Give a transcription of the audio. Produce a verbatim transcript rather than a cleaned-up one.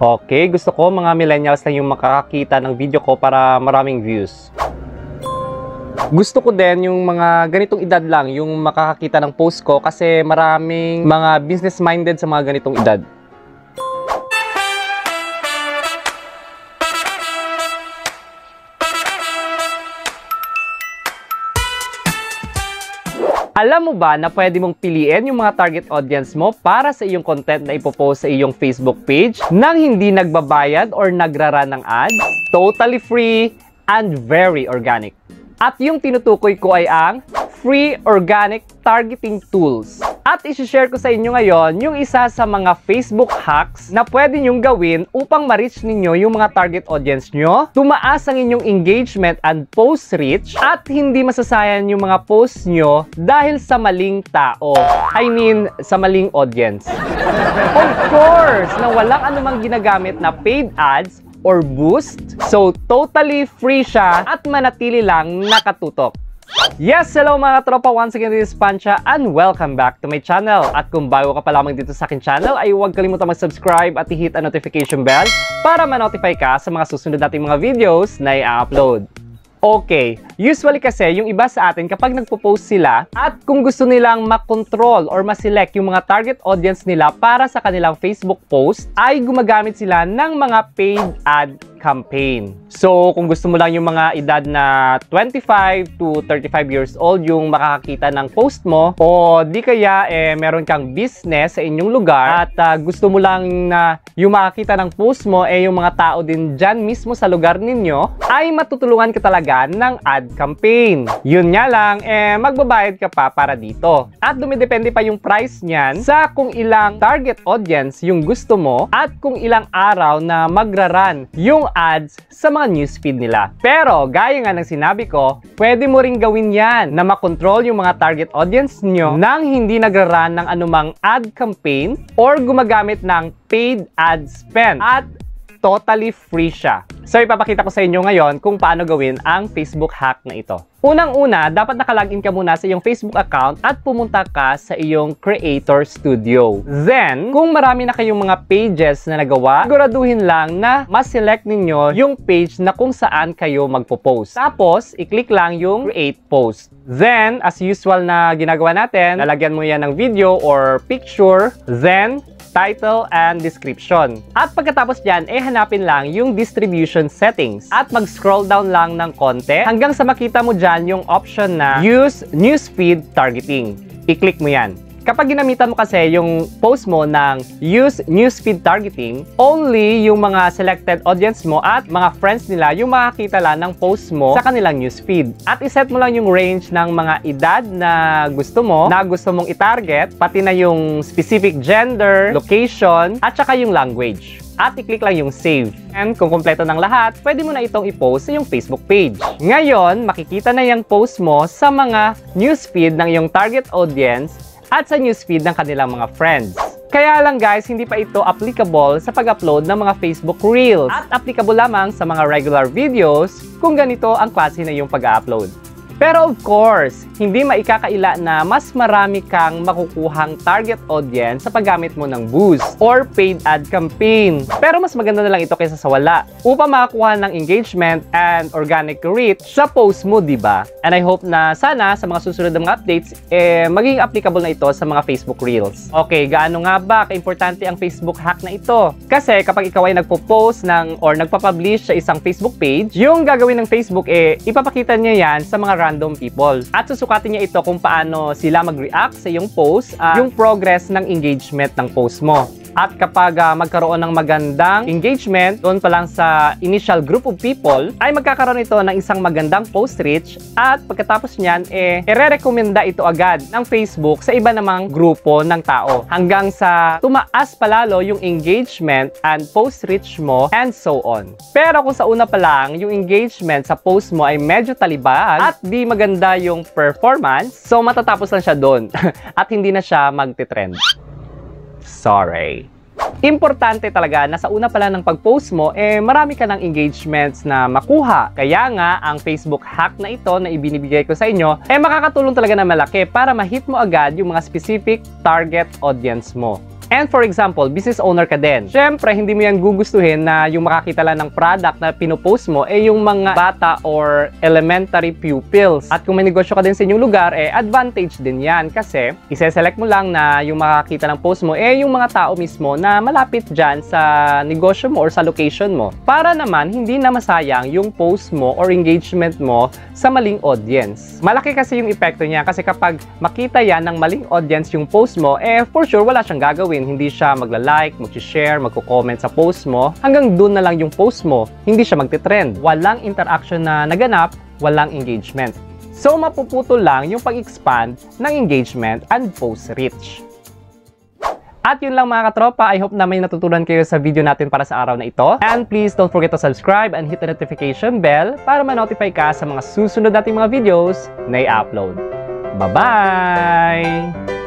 Okay, gusto ko mga millennials lang yung makakakita ng video ko para maraming views. Gusto ko din yung mga ganitong edad lang yung makakakita ng post ko kasi maraming mga business-minded sa mga ganitong edad. Alam mo ba na pwede mong piliin yung mga target audience mo para sa iyong content na ipopost sa iyong Facebook page nang hindi nagbabayad or nagrara ng ads? Totally free and very organic. At yung tinutukoy ko ay ang free organic targeting tools. At isi-share ko sa inyo ngayon yung isa sa mga Facebook hacks na pwede nyong gawin upang ma-reach ninyo yung mga target audience nyo, tumaas ang inyong engagement and post reach, at hindi masasayan yung mga posts nyo dahil sa maling tao. I mean, sa maling audience. Of course, na walang anumang ginagamit na paid ads or boost. So, totally free siya at manatili lang nakatutok. Yes, hello mga tropa! Once again, this is Pancha and welcome back to my channel. At kung bago ka pa lamang dito sa akin channel, ay huwag kalimutan mag-subscribe at i-hit ang notification bell para ma-notify ka sa mga susunod nating mga videos na i-upload. Okay, usually kasi yung iba sa atin kapag nagpo-post sila at kung gusto nilang makontrol or ma-select yung mga target audience nila para sa kanilang Facebook post, ay gumagamit sila ng mga paid ad campaign. So, kung gusto mo lang yung mga edad na twenty-five to thirty-five years old yung makakakita ng post mo, o di kaya eh, meron kang business sa inyong lugar at uh, gusto mo lang na yung makakita ng post mo eh yung mga tao din dyan mismo sa lugar ninyo, ay matutulungan ka talaga ng ad campaign. Yun nga lang, eh, magbabayad ka pa para dito. At dumidepende pa yung price niyan sa kung ilang target audience yung gusto mo at kung ilang araw na magra-run yung ads sa mga newsfeed nila. Pero, gaya nga ng sinabi ko, pwede mo ring gawin yan na makontrol yung mga target audience nyo nang hindi nagra-run ng anumang ad campaign or gumagamit ng paid ad spend. At totally free siya. So, ipapakita ko sa inyo ngayon kung paano gawin ang Facebook hack na ito. Unang-una, dapat nakalagin ka muna sa iyong Facebook account at pumunta ka sa iyong Creator Studio. Then, kung marami na kayong mga pages na nagawa, siguraduhin lang na mas-select ninyo yung page na kung saan kayo magpo-post. Tapos, i-click lang yung Create Post. Then, as usual na ginagawa natin, lalagyan mo yan ng video or picture. Then, title and description. At pagkatapos dyan, eh hanapin lang yung distribution settings. At mag-scroll down lang ng konti hanggang sa makita mo dyan yung option na Use Newsfeed Targeting. I-click mo yan. Kapag ginamitan mo kasi yung post mo ng Use Newsfeed Targeting, only yung mga selected audience mo at mga friends nila yung makakita lang ng post mo sa kanilang newsfeed. At iset mo lang yung range ng mga edad na gusto mo, na gusto mong i-target, pati na yung specific gender, location, at saka yung language. At i-click lang yung save. And kung kompleto ng lahat, pwede mo na itong i-post sa yung Facebook page. Ngayon, makikita na yung post mo sa mga newsfeed ng iyong target audience at sa newsfeed ng kanilang mga friends. Kaya lang guys, hindi pa ito applicable sa pag-upload ng mga Facebook Reels at applicable lamang sa mga regular videos kung ganito ang klase na yung pag-upload. Pero of course, hindi maikakaila na mas marami kang makukuhang target audience sa paggamit mo ng boost or paid ad campaign. Pero mas maganda na lang ito kaysa sa wala upang makakuha ng engagement and organic reach sa post mo, diba? And I hope na sana sa mga susunod na mga updates, eh, maging applicable na ito sa mga Facebook Reels. Okay, gaano nga ba kaimportante ang Facebook hack na ito? Kasi kapag ikaw ay nagpo-post ng or nagpa-publish sa isang Facebook page, yung gagawin ng Facebook, eh, ipapakita niya yan sa mga random people. At susukatin niya ito kung paano sila mag-react sa iyong post, uh, yung progress ng engagement ng post mo. At kapag uh, magkaroon ng magandang engagement, doon pa lang sa initial group of people, ay magkakaroon ito ng isang magandang post reach at pagkatapos niyan, eh, ire-recommenda ito agad ng Facebook sa iba namang grupo ng tao hanggang sa tumaas palalo yung engagement and post reach mo and so on. Pero kung sa una pa lang, yung engagement sa post mo ay medyo talibag at di maganda yung performance, so matatapos lang siya doon at hindi na siya magte-trend. Sorry. Importante talaga na sa una pala ng pag-post mo, eh marami ka ng engagements na makuha. Kaya nga, ang Facebook hack na ito na ibinibigay ko sa inyo, eh makakatulong talaga na malaki para ma-hit mo agad yung mga specific target audience mo. And for example, business owner ka din. Syempre, hindi mo yan gugustuhin na yung makakita lang ng product na pinopost mo eh yung mga bata or elementary pupils. At kung may negosyo ka din sa inyong lugar, eh advantage din yan kasi ise-select mo lang na yung makakita ng post mo eh yung mga tao mismo na malapit dyan sa negosyo mo or sa location mo. Para naman, hindi na masayang yung post mo or engagement mo sa maling audience. Malaki kasi yung epekto niya kasi kapag makita yan ng maling audience yung post mo, eh for sure wala siyang gagawin. Hindi siya magla-like, mag-share, magko-comment sa post mo. Hanggang dun na lang yung post mo. Hindi siya magte-trend. Walang interaction na naganap, walang engagement. So mapuputol lang yung pag-expand ng engagement and post reach. At yun lang mga katropa, I hope na may natutunan kayo sa video natin para sa araw na ito. And please don't forget to subscribe and hit the notification bell para ma-notify ka sa mga susunod nating mga videos na i-upload. Bye-bye!